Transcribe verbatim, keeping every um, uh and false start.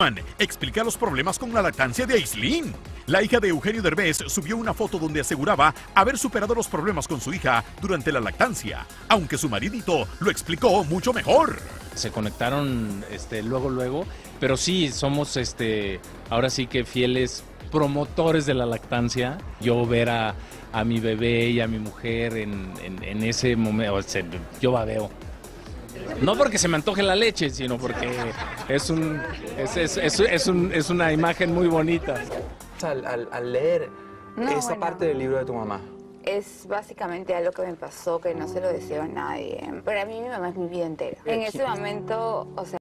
explica los problemas con la lactancia de Aislinn. La hija de Eugenio Derbez subió una foto donde aseguraba haber superado los problemas con su hija durante la lactancia, aunque su maridito lo explicó mucho mejor. Se conectaron este, luego, luego, pero sí, somos este, ahora sí que fieles promotores de la lactancia. Yo ver a, a mi bebé y a mi mujer en, en, en ese momento, o sea, yo babeo. No porque se me antoje la leche, sino porque es, un, es, es, es, es, un, es una imagen muy bonita. Al, al, al leer No, esa bueno. parte del libro de tu mamá, Es básicamente algo que me pasó, que no se lo deseo a nadie. Para mí mi mamá es mi vida entera. En ese momento, o sea...